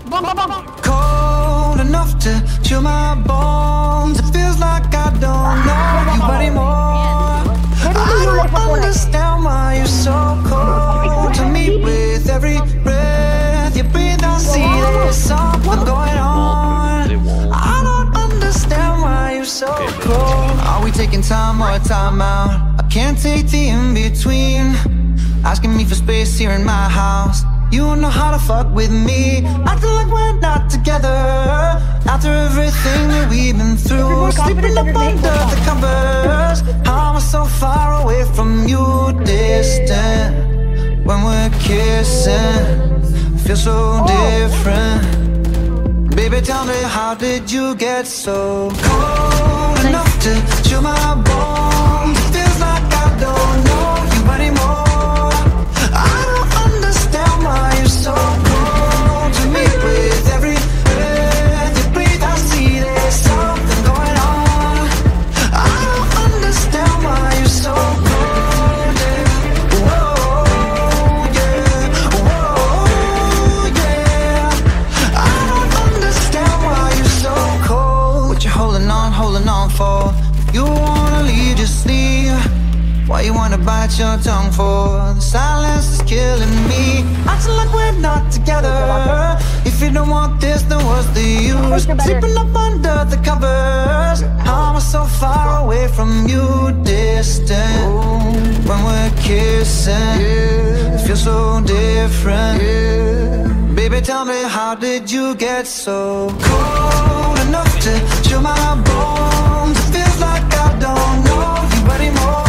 Cold enough to chill my bones. It feels like I don't know you anymore. I don't understand why you're so cold to me. With every breath you breathe, I see there's something going on. I don't understand why you're so cold. Are we taking time or time out? I can't take the in-between. Asking me for space here in my house. You don't know how to fuck with me. Acting like we're not together. After everything that we've been through, sleeping up under the covers. How am I so far away from you, distant? When we're kissing, feel so different. Baby, tell me, how did you get so cold enough to chill my bones? It feels like I don't know you anymore. I don't understand why you're so cold to me. With every breath you breathe, I see there's something going on. I don't understand why you're so cold, yeah. Whoa, yeah. Whoa, yeah. I don't understand why you're so cold. What you holding on for? You wanna leave, just leave. Why you wanna bite your tongue for? The silence is killing me. Acting like we're not together. If you don't want this, then what's the use? Sleeping up under the covers. How am I so far away from you, distant? When we're kissing, it feels so different. Baby, tell me, how did you get so cold enough to chill my bones? It feels like I don't know you anymore.